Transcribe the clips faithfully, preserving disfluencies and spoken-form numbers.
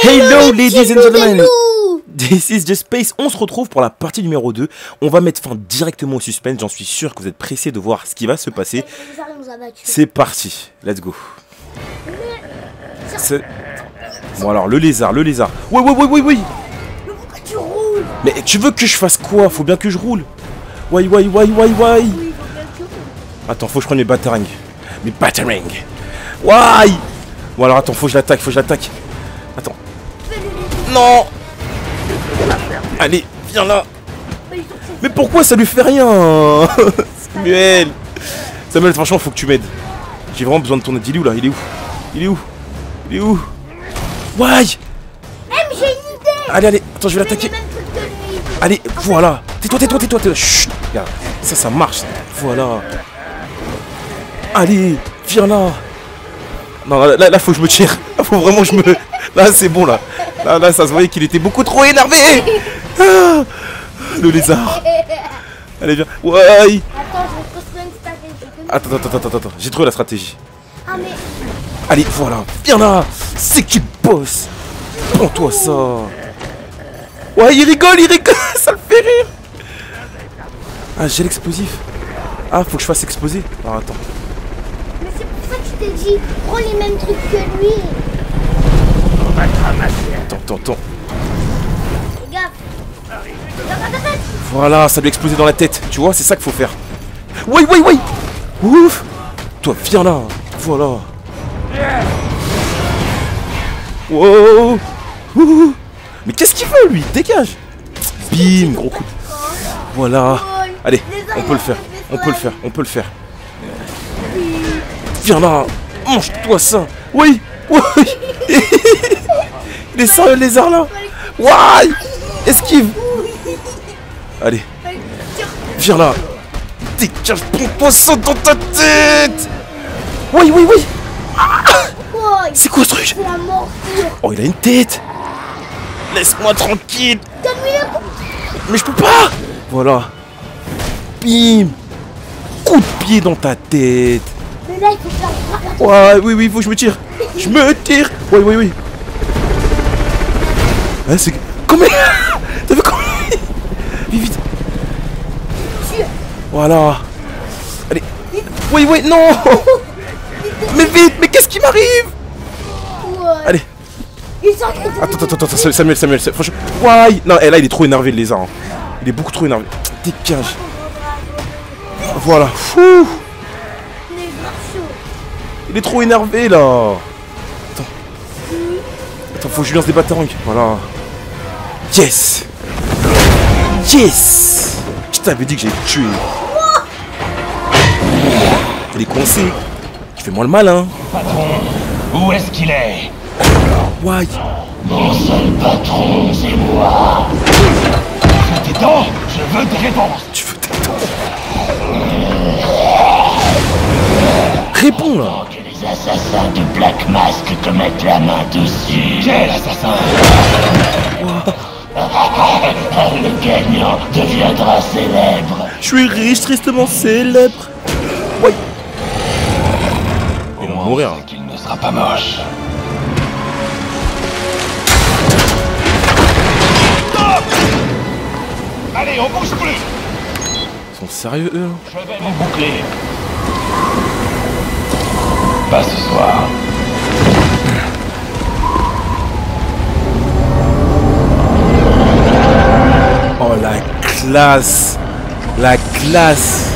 Hello ladies and gentlemen, this is Just Space. On se retrouve pour la partie numéro deux. On va mettre fin directement au suspense. J'en suis sûr que vous êtes pressés de voir ce qui va se passer. C'est parti, let's go. Bon alors, le lézard, le lézard. Oui, oui, oui, oui, oui. Mais pourquoi tu roules? Mais tu veux que je fasse quoi? Faut bien que je roule. Why, why, why, why, why. Attends, faut que je prenne mes batarangs. Mes batarangs. Why. Bon alors attends, faut que je l'attaque, faut que je l'attaque. Attends. Non. Allez, viens là. Mais pourquoi ça lui fait rien? Samuel. Samuel, franchement, faut que tu m'aides. J'ai vraiment besoin de ton aide. Il est où là? Il est où? Il est où? Il est où? Why? Eh, mais j'ai une idée. Allez, allez, attends, je vais l'attaquer. Allez, voilà. Tais-toi, tais-toi, tais-toi, tais-toi. Chut. Regarde, ça, ça marche. Voilà. Allez, viens là. Non, là, là, là, faut que je me tire. Là, faut vraiment que je me... Là, c'est bon, là. Là, là, ça se voyait qu'il était beaucoup trop énervé. Ah, le lézard. Allez, viens. Ouais. Attends, je vais construire une stratégie. Attends, attends, attends, attends. J'ai trouvé la stratégie. Ah, mais... Allez, voilà. Viens là. C'est qui bosse. Prends-toi ça. Ouais, il rigole, il rigole. Ça le fait rire. Ah, j'ai l'explosif. Ah, faut que je fasse exploser. Alors, attends. Mais c'est pour ça que je t'ai dit, prends les mêmes trucs que lui. Attends, attends, attends. Fais gaffe. Dans ta tête. Voilà, ça lui a explosé dans la tête. Tu vois, c'est ça qu'il faut faire. Oui, oui, oui. Ouf. Toi, viens là. Voilà. Wow. Ouh. Mais qu'est-ce qu'il veut, lui? Dégage. Bim, gros coup. Voilà. Allez, on peut le faire. On peut le faire. On peut le faire. Viens là. Mange-toi ça. Oui. Oui. Il est sérieux, le lézard là. Why? Esquive. Allez. Viens là. Dégage, prends-toi ça dans ta tête. Oui, oui, oui. C'est quoi ce truc? C'est la morsure. Oh, il a une tête. Laisse-moi tranquille. Donne-lui le coup. Mais je peux pas. Voilà. Bim. Coup de pied dans ta tête. Mais là, il faut faire... Ouais, oui, oui, faut que je me tire. Je me tire. Oui, oui, oui. Ah, c'est... Combien? T'as vu combien? Vite, vite. Voilà. Allez. Oui, oui, non. Mais vite, mais qu'est-ce qui m'arrive? Ouais. Allez. Il sort que Attends, attends, attends, Samuel, Samuel, Samuel, franchement. Why? Non, et là, il est trop énervé, le lézard. Hein. Il est beaucoup trop énervé. Dégage. Voilà. Fou. Il est trop énervé, là. Attends. Attends, faut que je lui lance des batarangs. Voilà. Yes. Yes. Je t'avais dit que j'allais te tuer. Il est coincé. Tu fais moi le malin. Patron, où est-ce qu'il est? Why? Mon seul patron, c'est moi. Tu veux tes dents? Je veux des réponses. Tu veux tes dents? Réponds là. Avant que les assassins du Black Mask te mettent la main dessus. Quel assassin? Le gagnant deviendra célèbre. Je suis riche, tristement célèbre. Oui. Il va mourir. On sait qu'il ne sera pas moche. Stop! Allez, on bouge plus. Ils sont sérieux eux? Je vais m'en boucler. Pas ce soir. Oh la classe. La classe.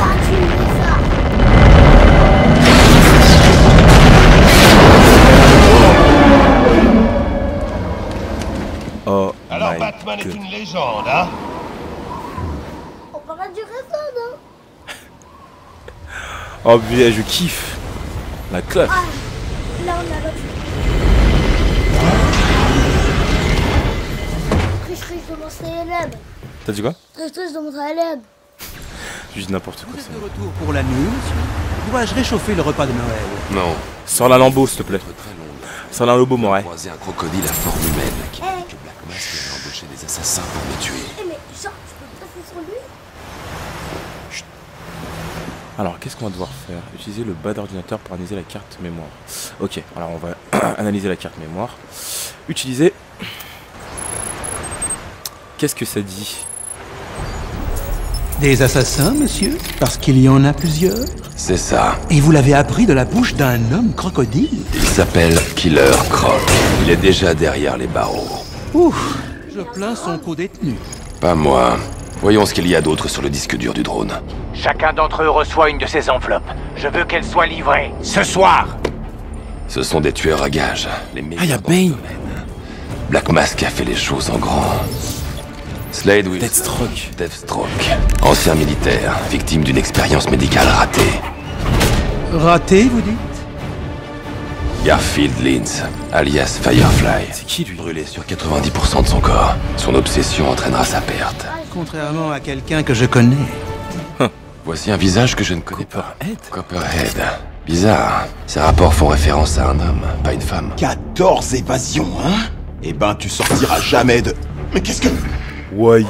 Oh Alors my Batman est God. une légende, hein? On parlera du réseau, non? Oh putain, je kiffe. La classe. Ah, là, on a l'autre. Riche, riche de mon célèbre. T'as dit quoi? Riche, riche de mon célèbre. Je dis n'importe quoi Vous êtes ça. de retour pour la nuit, monsieur? Dois-je réchauffer le repas de Noël? Non. Sors la lambeau s'il te plaît. Très longue. Sors la lambeau mon J'ai ouais. croisé un crocodile à forme humaine qui m'a dit Eh. que Black Mask avait embauché des assassins pour me tuer. Eh, mais genre, tu peux passer sur lui? Alors, qu'est-ce qu'on va devoir faire? Utiliser le bas d'ordinateur pour analyser la carte mémoire. Ok, alors on va analyser la carte mémoire. Utiliser. Qu'est-ce que ça dit? Des assassins, monsieur? Parce qu'il y en a plusieurs? C'est ça. Et vous l'avez appris de la bouche d'un homme crocodile? Il s'appelle Killer Croc. Il est déjà derrière les barreaux. Ouf, je plains son co-détenu. Pas moi. Voyons ce qu'il y a d'autre sur le disque dur du drone. Chacun d'entre eux reçoit une de ces enveloppes. Je veux qu'elle soit livrée ce soir. Ce sont des tueurs à gages. Les Ah, y'a meilleurs dans le Bane. domaine. Black Mask a fait les choses en grand. Slade Wilson. Deathstroke. Deathstroke. Ancien militaire, victime d'une expérience médicale ratée. Raté, vous dites? Garfield Lynch, alias Firefly. C'est qui lui? Brûlé sur quatre-vingt-dix pour cent de son corps. Son obsession entraînera sa perte. Contrairement à quelqu'un que je connais. Voici un visage que je ne connais pas. Copperhead. Copperhead. Bizarre. Ces rapports font référence à un homme, pas une femme. quatorze évasions, hein? Eh ben, tu sortiras jamais de... Mais qu'est-ce que... Ouais.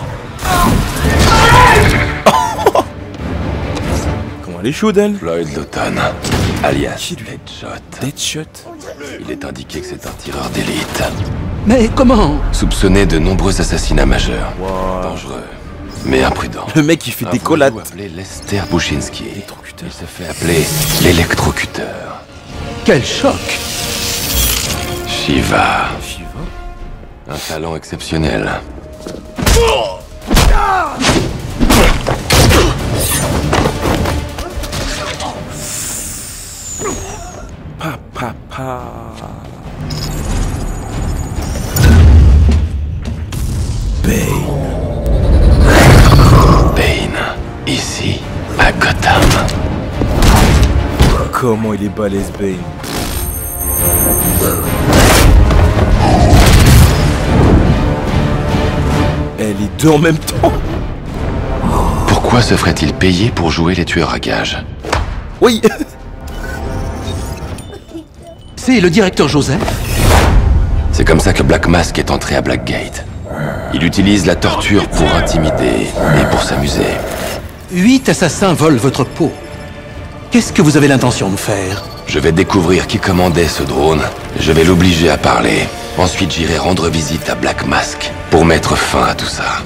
Comment elle est chaude, elle? Floyd Lawton, alias Qui lui? Deadshot. Deadshot. Il est indiqué que c'est un tireur d'élite. Mais comment? Soupçonné de nombreux assassinats majeurs. Wow. Dangereux, mais imprudent. Le mec, il fait Un des collades. voodoo appelé Lester Bushinsky. Électrocuteur. Il se fait appeler l'électrocuteur. Quel choc! Shiva. Shiva. Un talent exceptionnel. Pa, pa, pa. Bane. Bane, ici, à Gotham. Comment il est balèze, Bane. Elle est deux en même temps. Pourquoi se ferait-il payer pour jouer les tueurs à gages? Oui. C'est le directeur Joseph? C'est comme ça que Black Mask est entré à Blackgate. Il utilise la torture pour intimider et pour s'amuser. Huit assassins volent votre peau. Qu'est-ce que vous avez l'intention de faire? Je vais découvrir qui commandait ce drone. Je vais l'obliger à parler. Ensuite, j'irai rendre visite à Black Mask pour mettre fin à tout ça.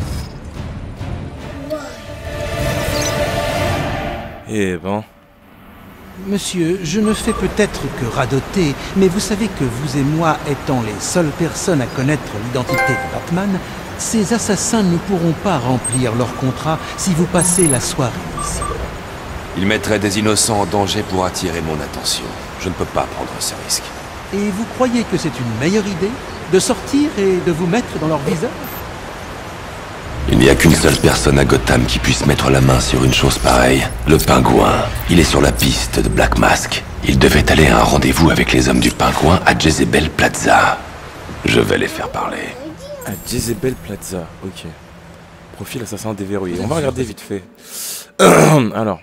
Eh ben. Monsieur, je ne fais peut-être que radoter, mais vous savez que vous et moi étant les seules personnes à connaître l'identité de Batman, ces assassins ne pourront pas remplir leur contrat si vous passez la soirée ici. Il mettrait des innocents en danger pour attirer mon attention. Je ne peux pas prendre ce risque. Et vous croyez que c'est une meilleure idée de sortir et de vous mettre dans leur visage? Il n'y a qu'une seule personne à Gotham qui puisse mettre la main sur une chose pareille. Le Pingouin. Il est sur la piste de Black Mask. Il devait aller à un rendez-vous avec les hommes du Pingouin à Jezebel Plaza. Je vais les faire parler. À Jezebel Plaza. Ok. Profil assassin déverrouillé. On va regarder vite fait. Alors.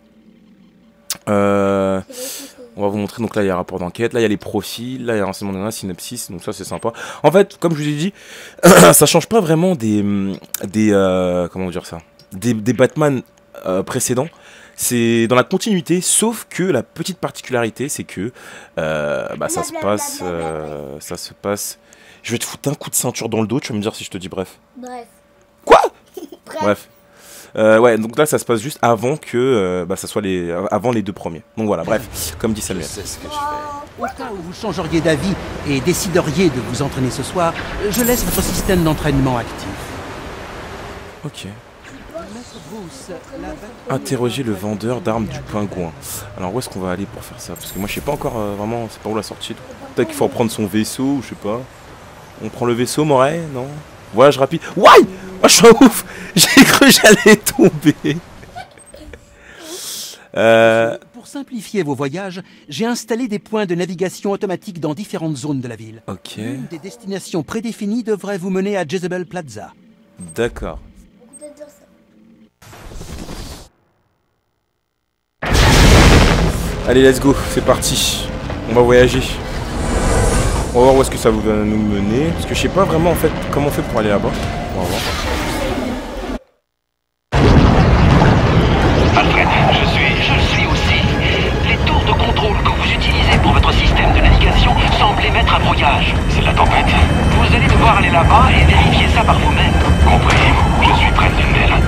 Euh... On va vous montrer, donc là il y a un rapport d'enquête, là il y a les profils, là il y a renseignement d'un synopsis, donc ça c'est sympa. En fait, comme je vous ai dit, ça change pas vraiment des... des euh, comment dire ça Des, des Batman euh, précédents. C'est dans la continuité, sauf que la petite particularité, c'est que euh, bah, ça se passe... Euh, ça se passe... Je vais te foutre un coup de ceinture dans le dos, tu vas me dire si je te dis bref. Bref. Quoi? Bref. Bref. Euh, ouais, donc là ça se passe juste avant que euh, bah, ça soit les avant les deux premiers. Donc voilà, bref, comme dit Samuel. C'est ce que je fais. Au cas où vous changeriez d'avis et décideriez de vous entraîner ce soir, je laisse votre système d'entraînement actif. Ok. Interroger le vendeur d'armes du Pingouin. Alors où est-ce qu'on va aller pour faire ça? Parce que moi je sais pas encore euh, vraiment, c'est pas où la sortie. Peut-être qu'il faut prendre son vaisseau ou je sais pas. On prend le vaisseau, Moret? Non? Voyage rapide. Ouais! Oh, je suis un ouf! J'ai cru que j'allais tomber. euh... Pour simplifier vos voyages, j'ai installé des points de navigation automatique dans différentes zones de la ville. Ok. Une des destinations prédéfinies devrait vous mener à Jezebel Plaza. D'accord. Allez, let's go, c'est parti. On va voyager. On va voir où est-ce que ça va nous mener. Parce que je sais pas vraiment en fait comment on fait pour aller là-bas. On va voir. Alfred, je suis, je falloir aller là-bas et vérifier ça par vous-même. Compris. Je suis près d'une d'elles.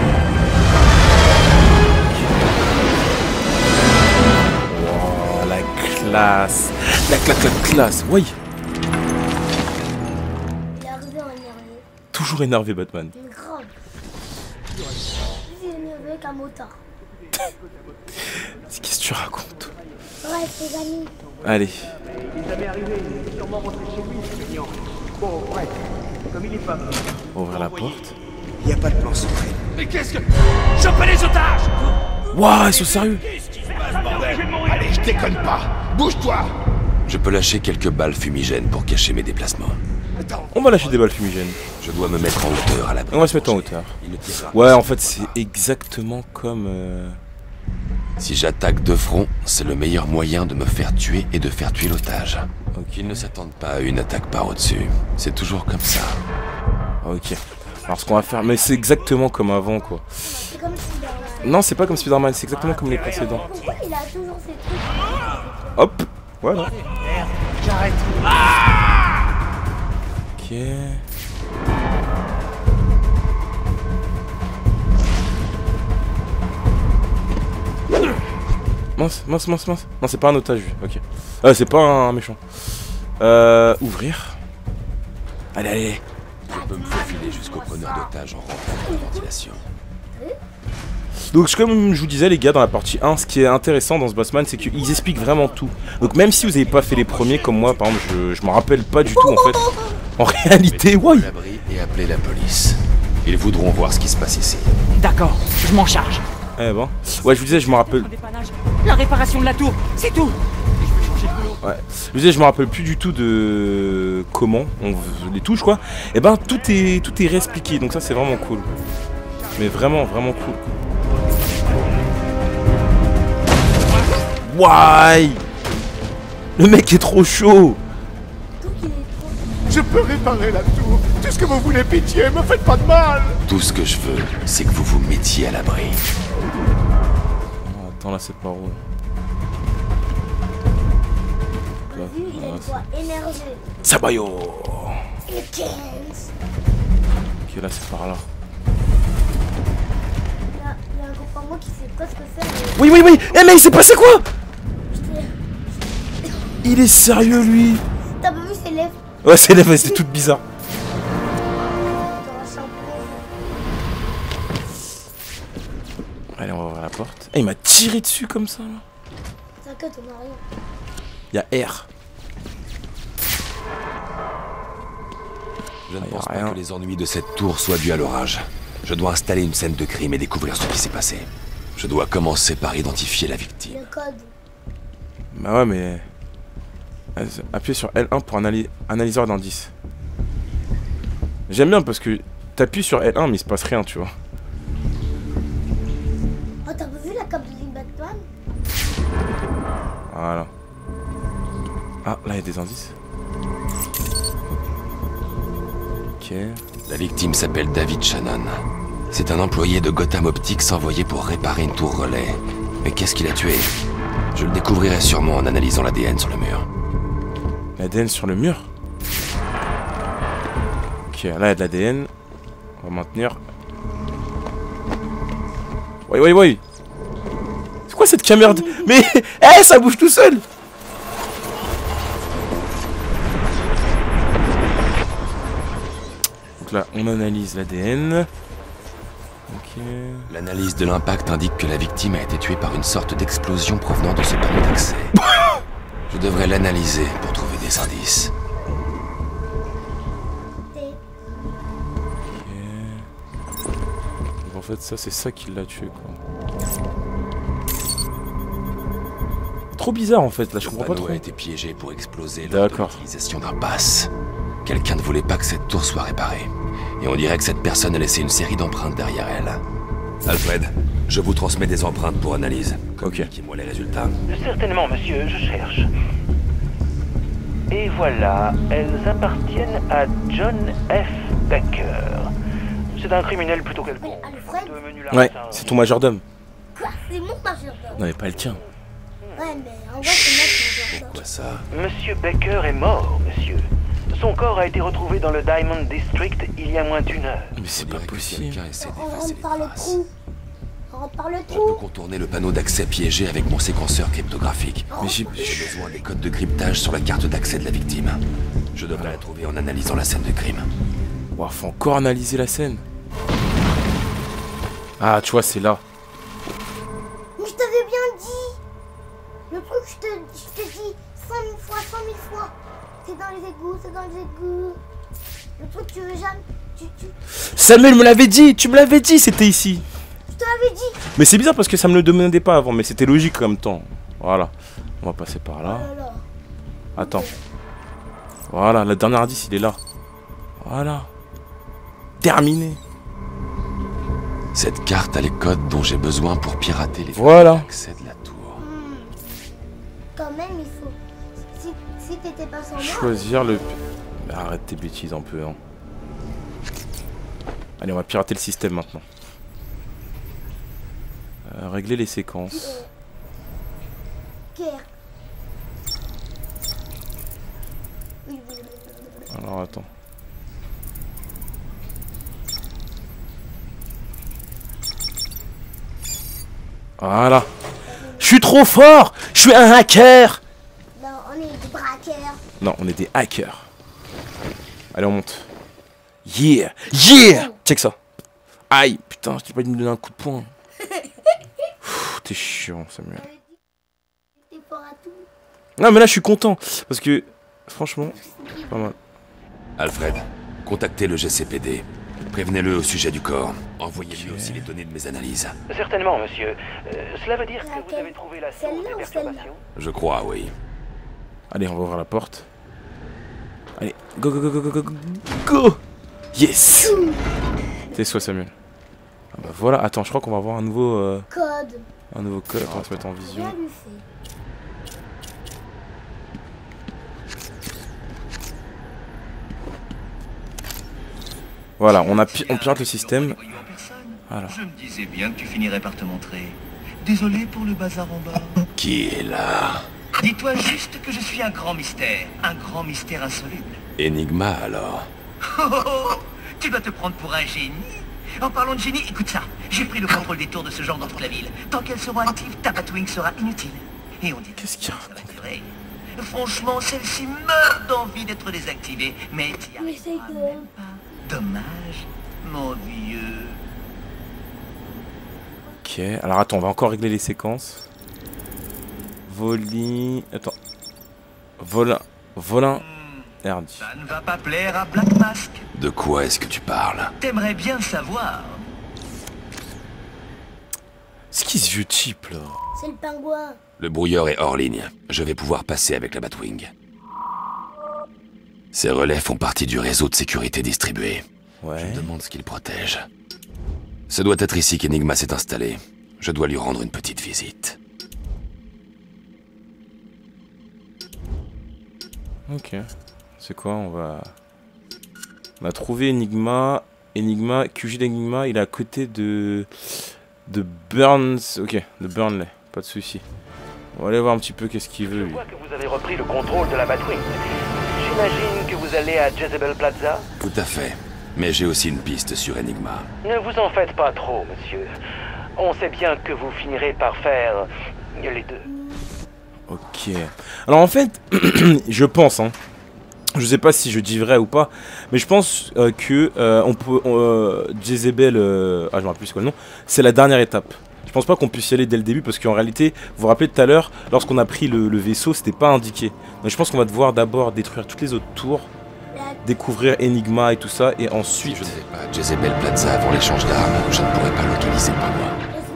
Oh, la classe. La classe, la classe. Oui. Il est arrivé en énervé. Toujours énervé, Batman. Une grande. Il est énervé qu'un motard. Qu'est-ce que tu racontes? Ouais, ses amis. Allez. On va ouvrir la porte. Y a pas de plan secret. Mais qu'est-ce que... Chopez les otages! Waouh, ils sont sérieux. Allez, je déconne pas. Bouge-toi. Je peux lâcher quelques balles fumigènes pour cacher mes déplacements. On va lâcher des balles fumigènes. Je dois me mettre en hauteur à la. On va se mettre en hauteur. Il ne tirera Ouais, pas en sur fait, moi. c'est exactement comme... Euh... Si j'attaque de front, c'est le meilleur moyen de me faire tuer et de faire tuer l'otage. Ok. Ils ne s'attendent pas à une attaque par au-dessus. C'est toujours comme ça. Ok. Alors, ce qu'on va faire... Mais c'est exactement comme avant, quoi. C'est comme Spider-Man. Non, c'est pas comme Spider-Man, c'est exactement comme les précédents. Pourquoi il a toujours ces trucs? Hop. Voilà. J'arrête. Ok. Mince, mince, mince, mince. Non, c'est pas un otage, lui. Ok. Ah, c'est pas un méchant. Euh, ouvrir. Allez, allez. Je peux me faufiler jusqu'au preneur d'otages en rentrant la ventilation. Donc, comme je vous disais, les gars, dans la partie un, ce qui est intéressant dans ce Bossman, c'est qu'ils expliquent vraiment tout. Donc, même si vous n'avez pas fait les premiers, comme moi, par exemple, je, je m'en rappelle pas du tout, en fait. En réalité, ouais. L'abri et appeler la police. Ils voudront voir ce qui se passe ici. D'accord, je m'en charge. Eh ben. Ouais, je vous disais, je me rappelle. La réparation de la tour, c'est tout. Ouais. Je vous disais, je me rappelle plus du tout de comment on les touche, quoi. Et ben, tout est tout est réexpliqué, donc ça, c'est vraiment cool. Mais vraiment, vraiment cool. Why? Le mec est trop chaud. Je peux réparer la tour. Tout ce que vous voulez, pitié, me faites pas de mal. Tout ce que je veux, c'est que vous vous mettiez à l'abri. Oh, attends, là, c'est pas où. Lui, il a une voix énervée. Sabayo. Et quinze. Ok, là, c'est par là. Il y a, il y a un groupe en moi qui sait pas ce que c'est. Mais... Oui, oui, oui. Eh, mais il s'est passé quoi? Je t'ai- Il est sérieux, lui. T'as pas vu ses lèvres? Ouais, c'est lèvres, c'est toute bizarre. Dans la chambre. Allez, on va ouvrir la porte. Eh, il m'a tiré dessus comme ça, là. T'inquiète, on a rien. Il y a R. Je ne Ah, y a pense pas rien. que les ennuis de cette tour soient dus à l'orage. Je dois installer une scène de crime et découvrir ce qui s'est passé. Je dois commencer par identifier la victime. Le code. Bah ouais, mais... Appuyez sur L un pour analy analyseur d'indices. J'aime bien parce que t'appuies sur L un mais il se passe rien, tu vois. Oh, t'as pas vu la cape de Batman? Voilà. Ah, là il y a des indices. Ok. La victime s'appelle David Shannon. C'est un employé de Gotham Optics envoyé pour réparer une tour relais. Mais qu'est-ce qu'il a tué? Je le découvrirai sûrement en analysant l'A D N sur le mur. L'A D N sur le mur. Ok, là il y a de l'A D N. On va maintenir. Oui, oui, oui. C'est quoi cette caméra de... Mais... Eh, ça bouge tout seul. Donc là, on analyse l'A D N. Ok. L'analyse de l'impact indique que la victime a été tuée par une sorte d'explosion provenant de ce panneau d'accès. Je devrais l'analyser pour trouver des indices. T. Donc en fait, ça, c'est ça qui l'a tué, quoi. Trop bizarre, en fait, là, je Le comprends pas panneau trop. a été piégé pour exploser lors de D'accord. l'utilisation d'un pass. Quelqu'un ne voulait pas que cette tour soit réparée. Et on dirait que cette personne a laissé une série d'empreintes derrière elle. Alfred, je vous transmets des empreintes pour analyse. Communiquez-moi les résultats. Certainement, monsieur, je cherche. Et voilà, elles appartiennent à John F. Becker. C'est un criminel plutôt quelconque. Mais Alfred? De menu Ouais, larcin. c'est ton majordome. Quoi? C'est mon majordome. Non, mais pas le tien. Ouais, mais en vrai, c'est notre majordome. Pourquoi ça? Monsieur Becker est mort, monsieur. Son corps a été retrouvé dans le Diamond District il y a moins d'une heure. Mais c'est pas possible. Quelqu'un essaie On d'effacer rentre les par le traces. trou. On rentre par le On peut trou. contourner le panneau d'accès piégé avec mon séquenceur cryptographique. Mais j'ai... J'ai besoin des codes de cryptage sur la carte d'accès de la victime. Je devrais la trouver en analysant la scène de crime. Ouah, faut encore analyser la scène. Ah, tu vois, c'est là. Mais je t'avais bien dit. Le truc, je te, je te dis cent mille fois, cent mille fois. C'est dans les égouts, c'est dans les égouts. Le truc, tu veux jamais. Tu, tu... Samuel me l'avait dit, tu me l'avais dit, c'était ici. Je te l'avais dit. Mais c'est bizarre parce que ça me le demandait pas avant, mais c'était logique en même temps. Voilà. On va passer par là. Oh là là. Attends. Voilà, le dernier indice, il est là. Voilà. Terminé. Cette carte a les codes dont j'ai besoin pour pirater les Voilà. accès de la tour. Hmm. Quand même, il faut. Si, si t'étais pas sans moi. Choisir le... Mais arrête tes bêtises un peu. Hein. Allez, on va pirater le système maintenant. Euh, régler les séquences. Guerre. Oui, oui, oui, oui. Alors attends. Voilà. Je suis trop fort. Je suis un hacker. Non, on est des braqueurs. Non, on est des hackers. Allez, on monte. Yeah. Yeah. Check ça. Aïe. Putain, je t'ai pas dit de me donner un coup de poing. T'es chiant, Samuel. T'es fort à tout. Non, mais là, je suis content. Parce que, franchement, c'est pas mal. Alfred, contactez le G C P D. Prévenez-le au sujet du corps. Envoyez-lui aussi les données de mes analyses. Certainement, monsieur. Euh, cela veut dire que vous avez trouvé la source Celle-là des ou celle-là? perturbations? Je crois, oui. Allez, on va ouvrir la porte. Allez, go, go, go, go, go, go, go. Yes. T'es soit Samuel. Ah bah voilà, attends, je crois qu'on va avoir un nouveau... Euh, Code. un nouveau code, attends, on va se mettre en vision. Bien lui fait. Voilà, on, a pi on pirate le système. Voilà. Je me disais bien que tu finirais par te montrer. Désolé pour le bazar en bas. Qui est là? Dis-toi juste que je suis un grand mystère. Un grand mystère insoluble. Enigma, alors. Oh, oh, oh, tu dois te prendre pour un génie. En parlant de génie, écoute ça. J'ai pris le contrôle des tours de ce genre dans toute la ville. Tant qu'elles seront actives, ta Batwing sera inutile. Et on dit Qu'est-ce qu'il y a? ça va durer. Franchement, celle-ci meurt d'envie d'être désactivée. Mais t'y Mais c'est arriveras que- même pas. Dommage, mon vieux. Ok, alors attends, on va encore régler les séquences. Voli... Attends. Volin... Volin... Herdi. Ça ne va pas plaire à Black Mask. De quoi est-ce que tu parles? T'aimerais bien savoir. C'est qui ce vieux type là? C'est le pingouin. Le brouilleur est hors ligne. Je vais pouvoir passer avec la Batwing. Ces relais font partie du réseau de sécurité distribué. Ouais. Je me demande ce qu'il protège. Ce doit être ici qu'Enigma s'est installé. Je dois lui rendre une petite visite. Ok. C'est quoi? On va... On a trouvé Enigma. Enigma, Q J d'Enigma, il est à côté de... De Burns... Ok, de Burnley. Pas de soucis. On va aller voir un petit peu qu'est-ce qu'il Je veut lui. vois que vous avez repris le contrôle de la Batwing. J'imagine que vous allez à Jezebel Plaza? Tout à fait. Mais j'ai aussi une piste sur Enigma. Ne vous en faites pas trop, monsieur. On sait bien que vous finirez par faire les deux. Ok. Alors en fait, je pense, hein, je sais pas si je dis vrai ou pas, mais je pense euh, que euh, on peut, euh, Jezebel, euh, ah je me rappelle plus c'est quoi le nom, c'est la dernière étape. Je pense pas qu'on puisse y aller dès le début parce qu'en réalité, vous vous rappelez tout à l'heure, lorsqu'on a pris le, le vaisseau, c'était pas indiqué. Donc je pense qu'on va devoir d'abord détruire toutes les autres tours, découvrir Enigma et tout ça, et Si ensuite... je ne vais pas à Jezebel Plaza avant l'échange d'armes, je ne pourrai pas localiser le pingouin.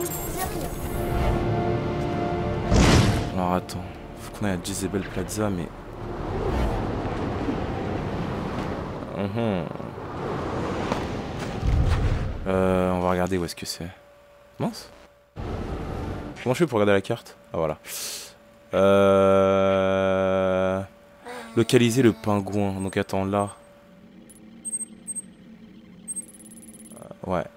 Alors attends, faut qu'on aille à Jezebel Plaza, mais... Mhm. Euh, on va regarder où est-ce que c'est. Mince. Comment je fais pour regarder la carte? Ah voilà. Euh... Localiser le pingouin. Donc attends, là. Euh, ouais.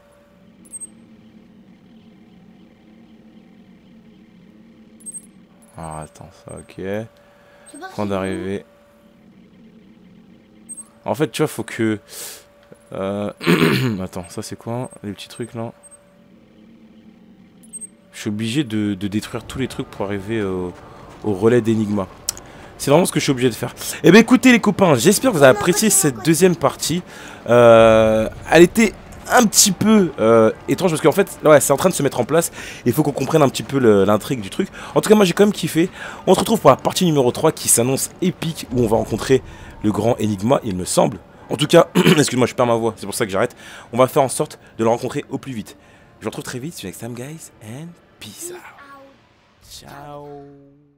Ah attends, ça ok. Point d'arrivée. En fait, tu vois, faut que... Euh... Attends, ça c'est quoi? Les petits trucs là. Je suis obligé de, de détruire tous les trucs pour arriver au, au relais d'Enigma. C'est vraiment ce que je suis obligé de faire. Eh bien écoutez les copains, j'espère que vous avez apprécié cette deuxième partie. Euh, elle était un petit peu euh, étrange parce qu'en fait, ouais, c'est en train de se mettre en place. Il faut qu'on comprenne un petit peu l'intrigue du truc. En tout cas, moi j'ai quand même kiffé. On se retrouve pour la partie numéro trois qui s'annonce épique, où on va rencontrer le grand Enigma, il me semble. En tout cas, excuse-moi, je perds ma voix, c'est pour ça que j'arrête. On va faire en sorte de le rencontrer au plus vite. Je vous retrouve très vite sur Next Time Guys and peace out. Ciao.